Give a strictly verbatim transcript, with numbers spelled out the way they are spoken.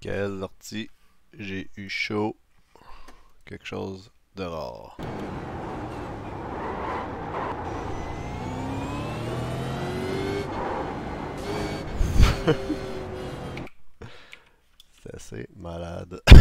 Michael Lortie, j'ai eu chaud, quelque chose de rare. C'est assez malade.